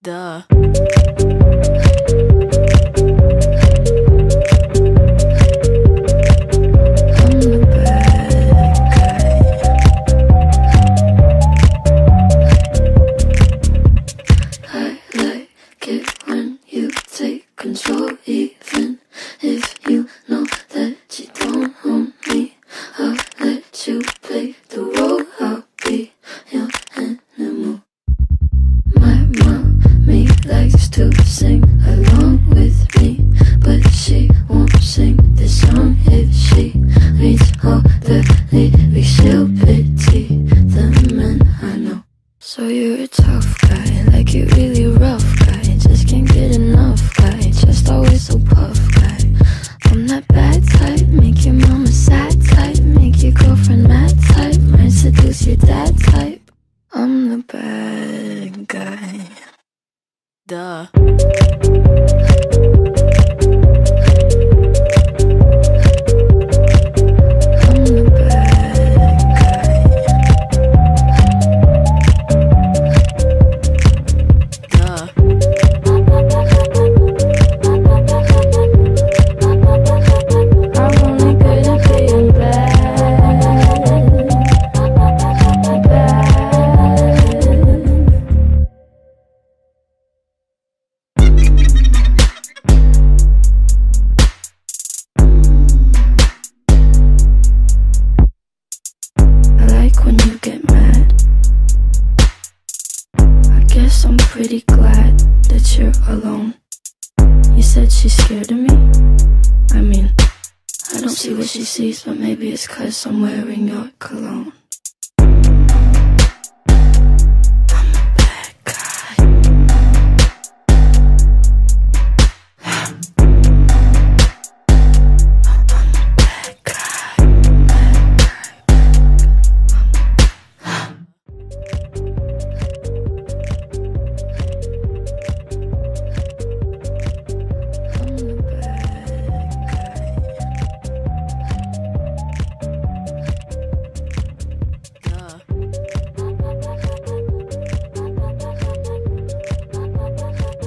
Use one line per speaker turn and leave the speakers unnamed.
Duh.
To sing along with me, but she won't sing this song if she reads all the lyrics. She'll pity the men I know. So you're a tough guy, like you really rough guy, just can't get enough guy, just always so puff guy. I'm that bad type, make your mama sad type, make your girlfriend mad type, might seduce your dad type. I'm the bad guy.
Duh.
When you get mad, I guess I'm pretty glad that you're alone. You said she's scared of me? I mean, I don't see what she sees, but maybe it's 'cause I'm wearing your cologne.